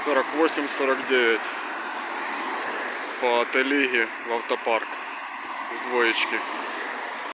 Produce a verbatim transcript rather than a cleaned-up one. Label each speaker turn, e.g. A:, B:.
A: сорок восемь сорок девять по Т-лиге в автопарк с двоечки.